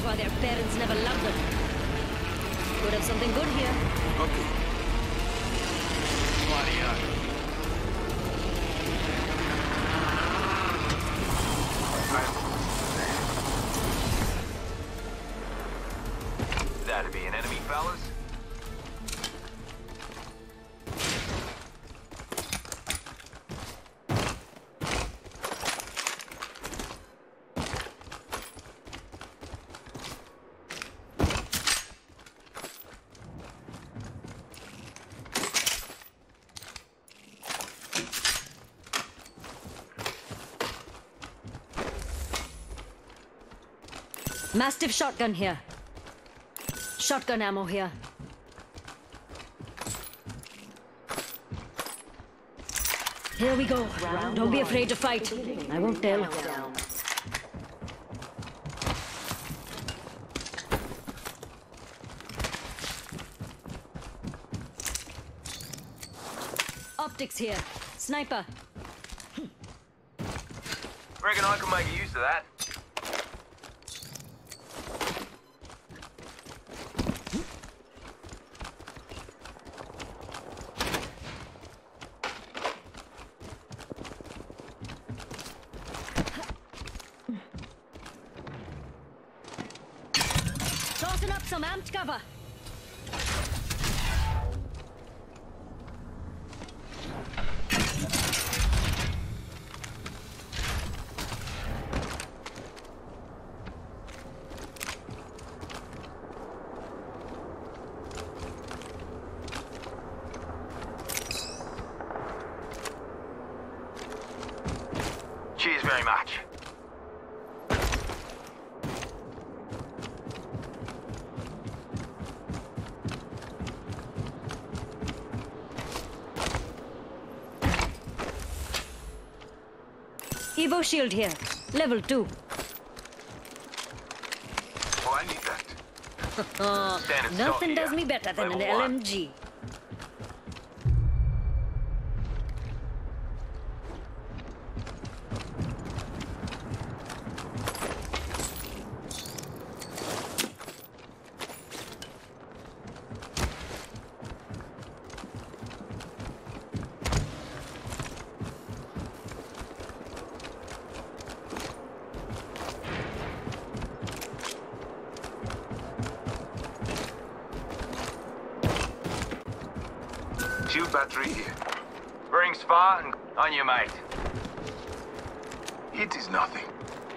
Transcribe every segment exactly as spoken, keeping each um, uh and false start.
why their parents never loved them. Could have something good here. Okay. Bloody hell. That'd be an enemy, fellas. Mastiff shotgun here. Shotgun ammo here. Here we go. Don't be afraid to fight. I won't tell. Optics here. Sniper. Reckon I can make use of that. Tossing up some amped cover. Cheers very much. Evo shield here. Level two. Oh, I need that. Uh, Standard nothing stock does here. me better than an Level L one. M G. Shield battery here. Rings far and on your mate. It is nothing.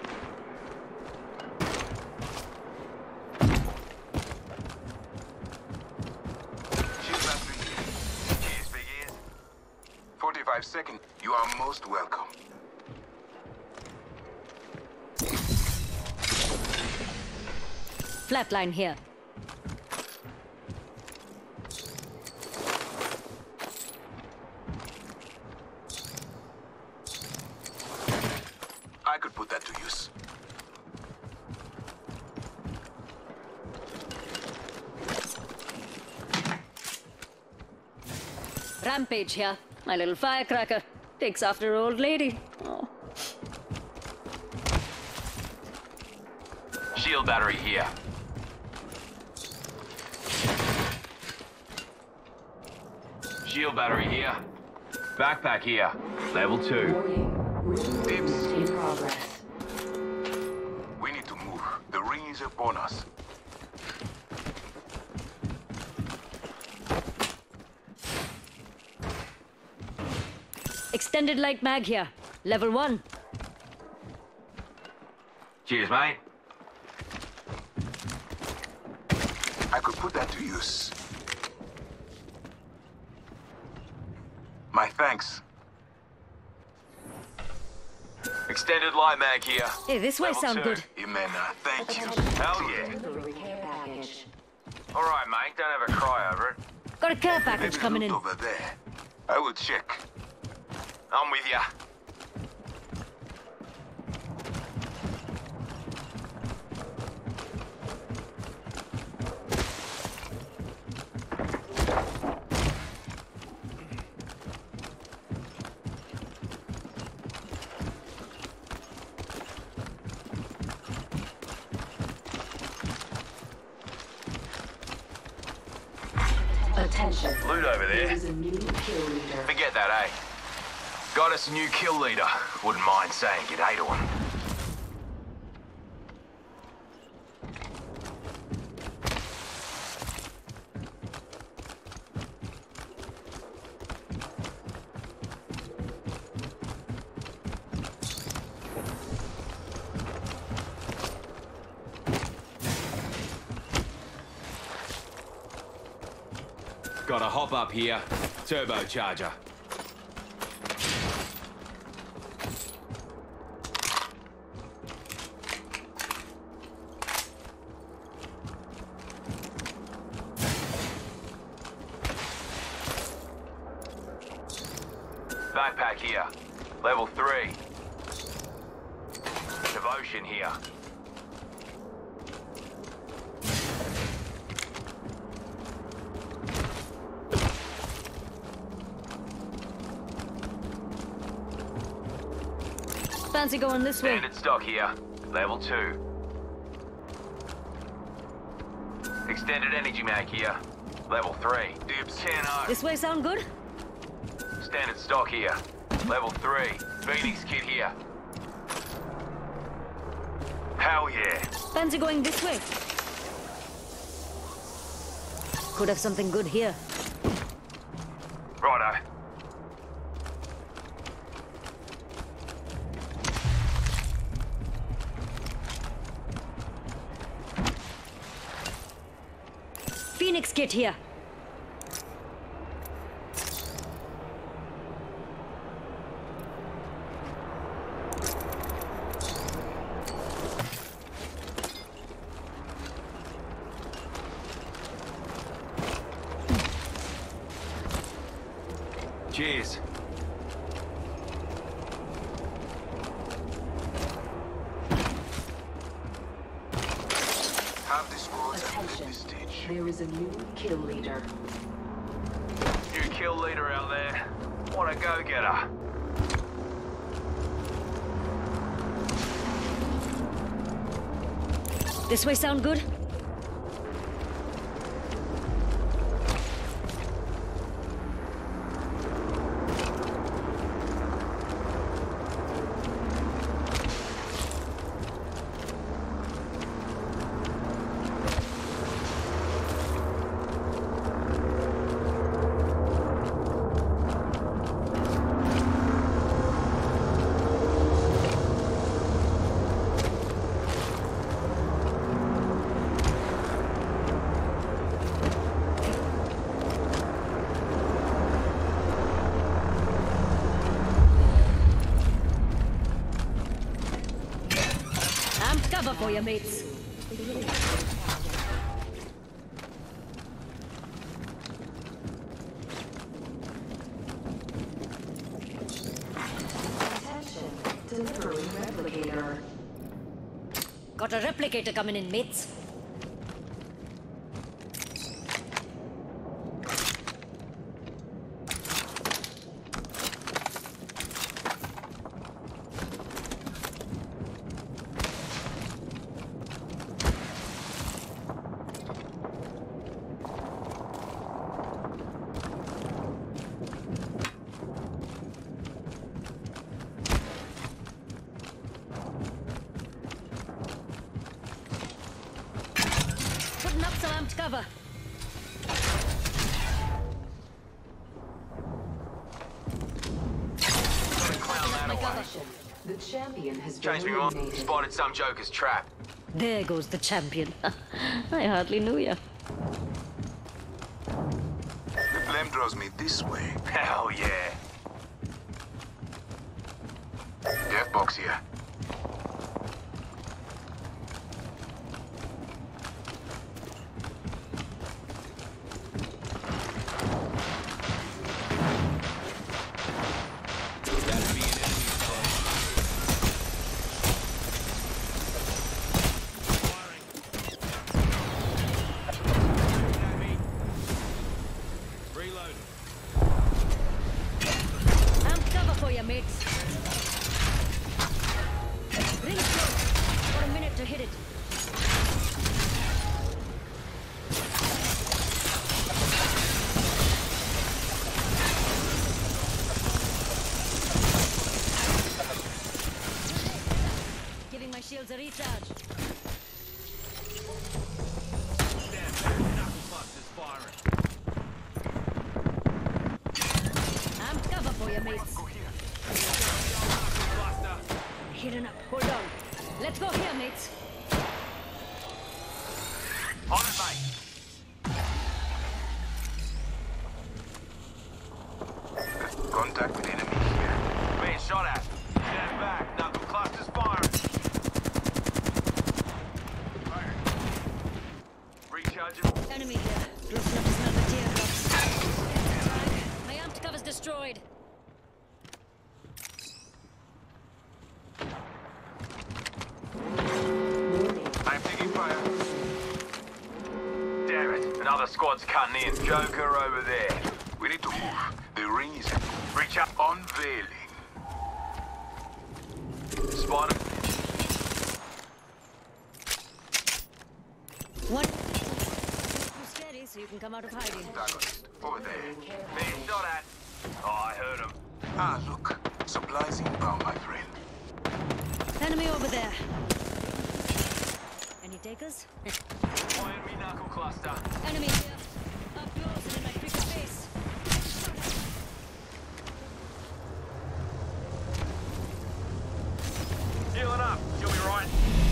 Shield battery here. Cheers, big ears. forty-five seconds. You are most welcome. Flatline here. I could put that to use. Rampage here. My little firecracker. Takes after old lady. Oh. Shield battery here. Shield battery here. Backpack here. Level two. Tips. In progress. We need to move. The ring is upon us. Extended light mag here. Level one. Cheers, mate. I could put that to use. My thanks. Extended light mag here. Hey, this way Level sound two. good. Imena, thank you. Hell yeah. Delivery care package. All right, mate. Don't have a cry over it. Got a care package Maybe coming loot in. over there. I will check. I'm with ya. Attention. Loot over There there. is a new kill leader. Forget that, eh? Got us a new kill leader. Wouldn't mind saying g'day to him. Got a hop up here. Turbocharger. Backpack here. Level three. Devotion here. Fancy going this way? Standard stock here. Level two. Extended energy mag here. Level three. Dibs ten oh. This way sound good? Standard stock here. Level three. Phoenix kit here. Hell yeah. Fancy going this way? Could have something good here. Righto. Phoenix kit here. Cheers. Have this squad at Attention. this stage. There is a new kill leader. New kill leader out there. What a go-getter. This way sound good? Amped cover for you, mates. Attention. Delivering replicator. Got a replicator coming in, mates. Putting up some amped cover. Clown that away. Attention. The champion has been Change me on. eliminated. Spotted some joker's trap. There goes the champion. I hardly knew you. The flame draws me this way. Hell yeah. Death box here. That'd be an enemy fella. Firing. Reload. Amped cover for you, mates. Ring close. Got a minute to hit it. shields a recharge. Stand back, knuckle busters firing. Amped cover for you, mates. Knuckle buster. Healing up. Hold on. Let's go here, mates. On it, mate. Contact with enemy here. Being shot at. Stand back. Knuckle clusters firing. Firing. Recharging. Enemy here. Loosen up his metal teardrops. My amped cover's destroyed. I'm taking fire. Damn it. Another squad's cutting in. Joker over there. We need to move. The ring is Reach up. unveiling. Spotted. One. Too scary, so you can come out of hiding. Antagonist. Over there. Being shot at. Oh, I heard him. Ah, look. Supplies inbound, my friend. Enemy over there. Any takers? Find me knuckle cluster. Enemy here. Up close and in my quicker face. Healing up. You'll be right.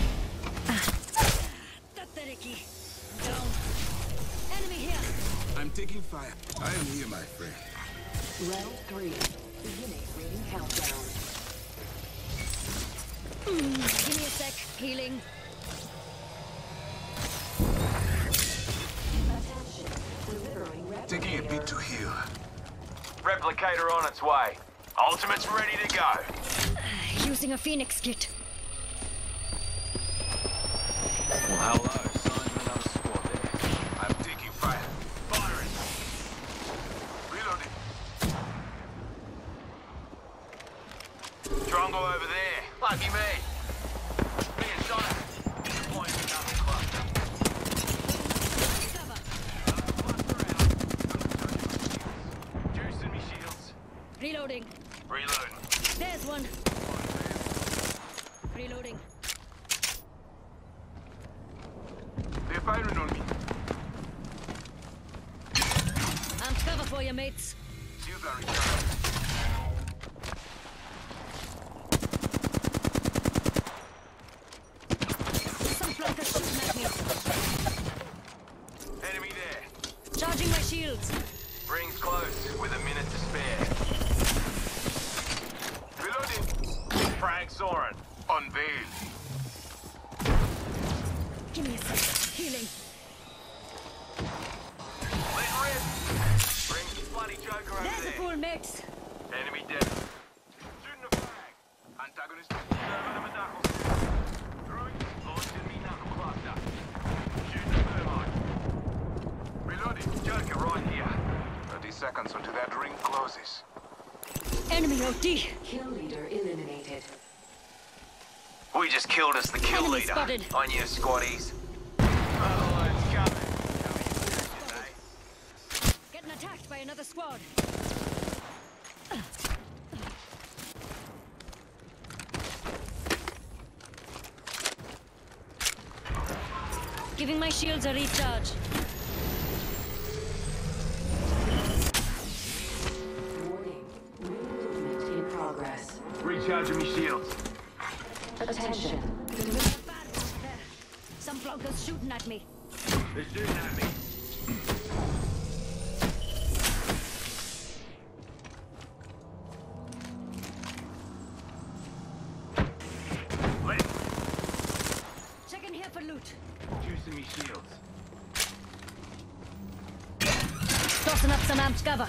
Tatariki. Down. Enemy here. I'm taking fire. I am here, my friend. Round three. Beginning ring countdown. Give me a sec. Healing. Attention. Delivering replicator. Taking a bit to heal. Replicator on its way. Ultimate's ready to go. Using a Phoenix kit. Well, hello. Signs of another squad there. I'm taking fire. Firing. Reloading. Drongo over there. Lucky me. Being shot at. Point me knuckle cluster. Cover. Cluster out. Juicing me shields. Reloading. Reloading. There's one. Reloading. They're firing on me. Amped cover for you, mates. Shields are recharged. Some flankers shooting at me. Enemy there. Charging my shields. Rings close with a minute to spare. Reloading. Frank Soren. Unveil. Give me a sec. Healing. Let rip. Rings bloody Joker over There's a there. fool, mates. Enemy dead. Shooting a flag. Antagonist. Serving him a knuckle. Throwing. Launching me knuckle cluster. Shooting a thermite. Reloading. Joker right here. thirty seconds until that ring closes. Enemy O T. Kill leader eliminated. We just killed us the kill Enemy leader. spotted. On you, squaddies. Oh, it's coming. Coming, Getting attacked by another squad. Giving my shields a recharge. Warning. Ring movement in progress. Recharging me shields. Attention. There's a bad one there. Some flankers shooting at me. They're shooting at me. Lit. Checking here for loot. Juicing me shields. Tossing up some amped cover.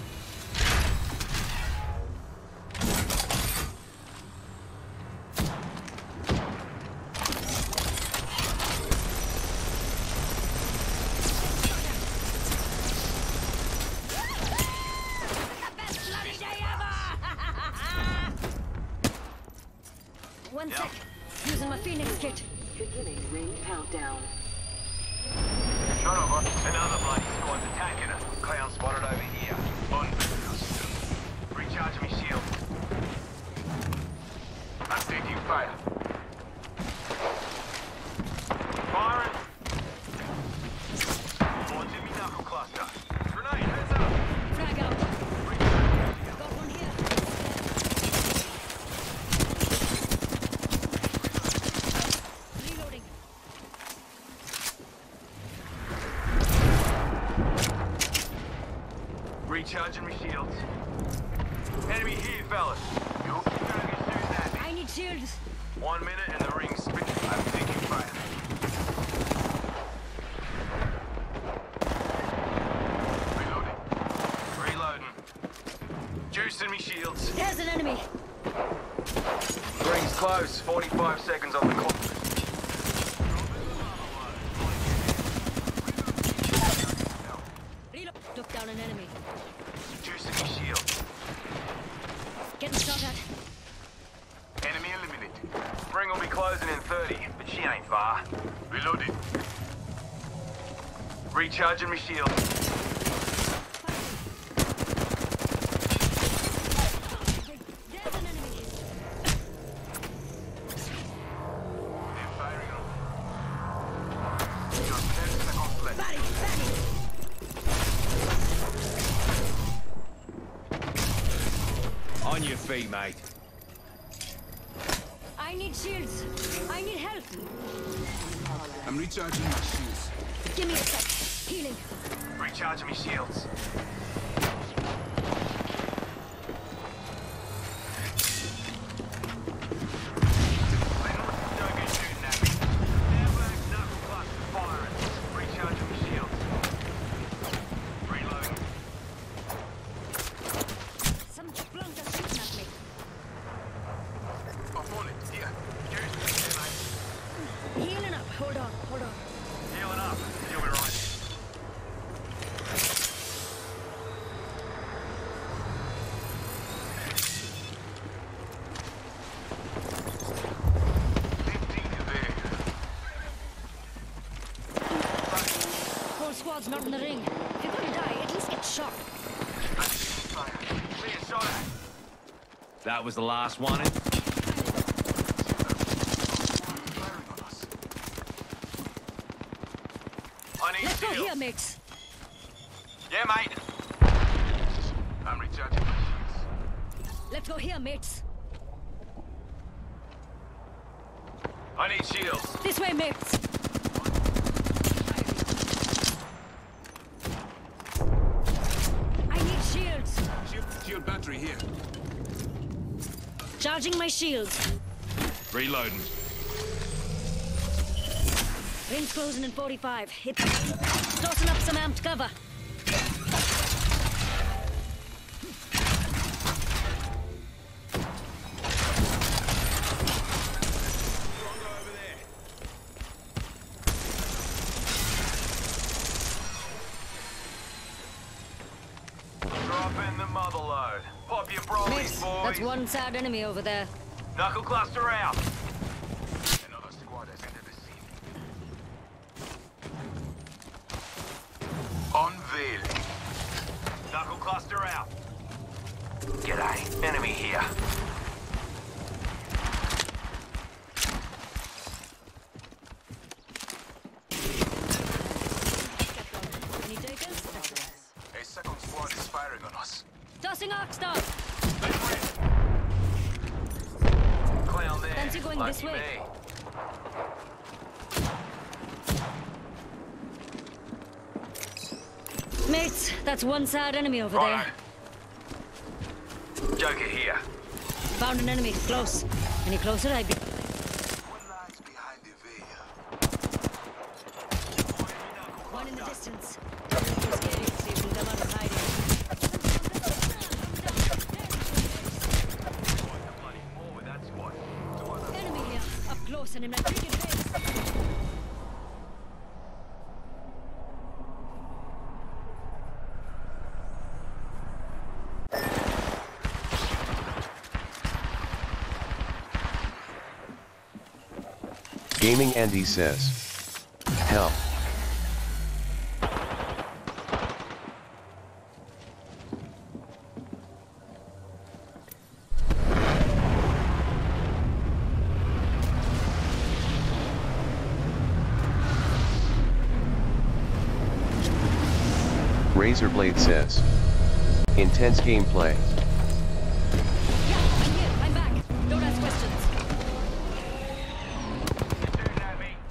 One Yep. sec. Using my Phoenix kit. Beginning ring countdown. Shot over. Another bloody squad's attacking us. Clown spotted over here. Unveil. Recharging me shield. I'm taking fire. One minute and the ring's spinning. I'm taking fire. Reloading. Reloading. Juicing me shields. There's an enemy. Ring's close. forty-five seconds on the clock. Reload. Took down an enemy. Juicing me shields. Getting shot at. Enemy eliminated. Ring will be closing in thirty, but she ain't far. Reloading. Recharging me shield. There's an enemy. They're firing on. You're ten seconds left. Batty, batty. On your feet, mate. I need shields. I need help. I'm recharging my shields. Give me a sec. Healing. Recharging me shields. Don't get shooting at me. Airbags, knuckle cluster firing. Recharging me shields. Reloading. Some blunts are shooting at me. I'm on it. Here. Use me. Here, mate. Healing up. Hold on, hold on. Healing up. You'll be right. Fifteen there. Whole squad's not in the ring. If you're gonna die, at least get shot. Fire. Being shot at. That was the last one. Firing on us. I need Let's go shields. here, mates. Yeah, mate. I'm recharging my shields. Let's go here, mates. I need shields. This way, mates. I need shields. Shield, shield battery here. Charging my shields. Reloading. Ring's closing in forty-five. Hit. Tossing up some amped cover. Drop in the mother load. Pop your brolies, Mates, boys. that's one sad enemy over there. Knuckle cluster out. Another squad has entered the scene. Unveiling. Knuckle cluster out. G'day. Enemy here. Any takers? A second squad is firing on us. Tossing arc star. Clown there. Fancy going Lucky this way. me. Mates, that's one sad enemy over Righto. there. Joker here. Found an enemy. Close. Any closer, I'd be. What lies behind the veil? One in the distance. Too scary to see them out of hiding. Bloody more with that squad. Enemy here. Up close and in my freaking face. Gaming Andy says. Help. Razorblade says. Intense gameplay. Yeah, I'm here. I'm back. Don't ask questions. Shooting at me.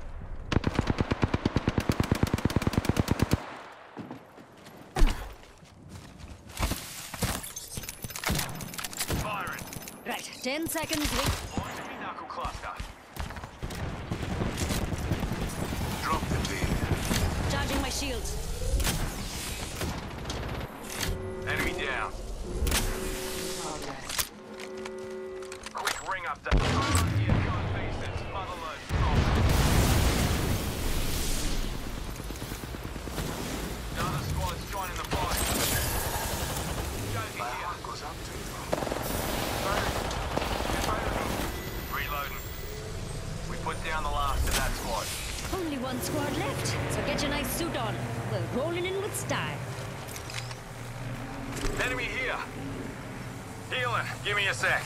Firing. Right. Ten seconds. Wait. Launch me knuckle cluster. Drop the team. Charging my shields. Enemy down. Progress. Quick ring update. Here, code pieces. Motherload. Another squad's joining the fight. Josie My here. heart goes out to you. Reloading. We put down the last of that squad. Only one squad left, so get your nice suit on. We're rolling in with style. Enemy here. Healing. Give me a sec.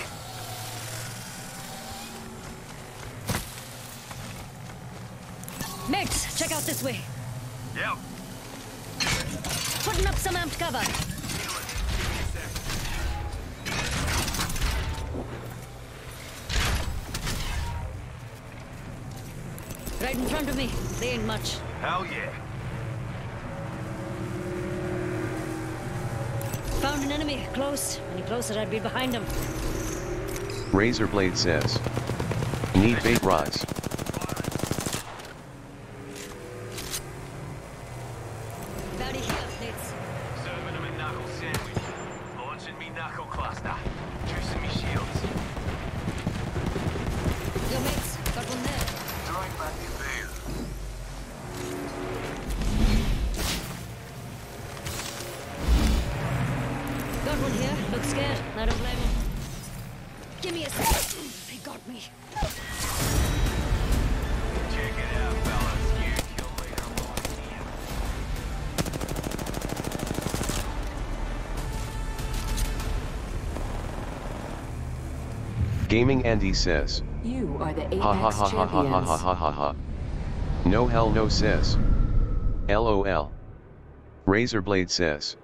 Mates, check out this way. Yep. Putting up some amped cover. Right in front of me. They ain't much. Hell yeah. Found an enemy. Close. Any closer, I'd be behind him. Razorblade says. Need bait rods. Bounty here, mates. Serving him a knuckle sandwich. Launching me knuckle cluster. Juicing me shields. Yo, mates. Got one there. Throwing back the veil. Got one here. Looks scared. I don't blame him. Give me a sec. They got me. Check it out, fellas. You kill leader right here. Gaming Andy says. You are the Ha ha Apex ha ha ha ha ha champions. ha ha ha. No hell no says. LOL. Razorblade says.